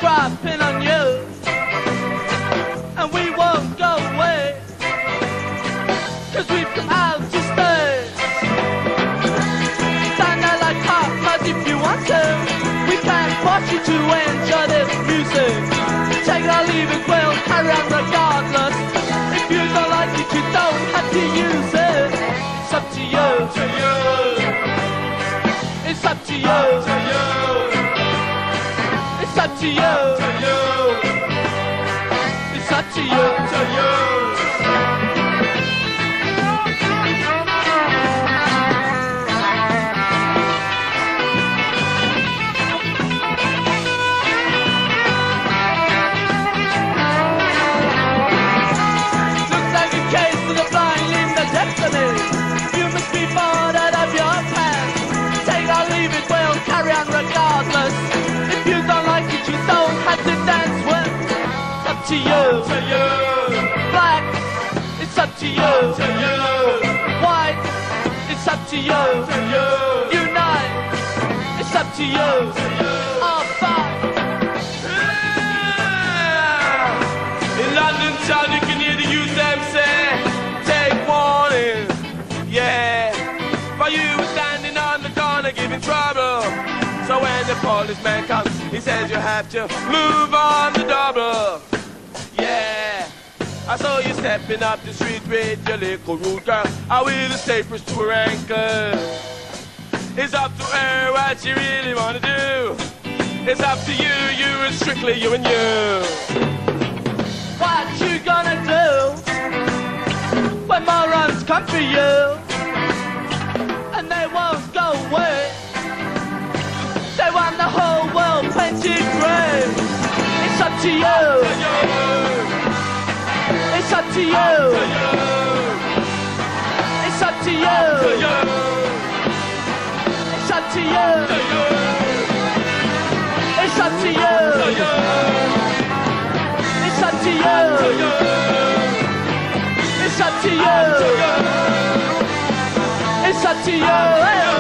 scrapping on you, and we won't go away, 'cause we've come out to stay. Stand there like hot mud if you want to. We can't force you to enjoy this music. Take it or leave it, we'll carry on regardless. If you don't like it, you don't have to use it. It's up to you. To you. It's up to you. To you. It's up to you. To you. It's up to you. To you. Looks like a case of the blind leading the destiny. You must be bored out of your pants. Take or leave it, we'll carry on regardless. If you don't like it, you don't have to dance with. It's up to you. To you. Black, it's up to you. To you. White, it's up to you. To you. Unite, it's up to you. To you. All five. In London town you can hear the youth them say, take warning, yeah. For you were standing on the corner giving trouble. So when the policeman comes, he says you have to move on the double. Yeah. I saw you stepping up the street with your little rude girl. I will the safest to her ankle. It's up to her what she really wanna do. It's up to you, you and strictly you and you. What you gonna do when morons come for you and they won't go away? They want the whole world painted grey. It's up to you. To you. It's up to you. To you. It's up to you. To you. It's up to you. To you. It's up to you. To you. It's up to you. To you. It's up to you. To you. It's up to you.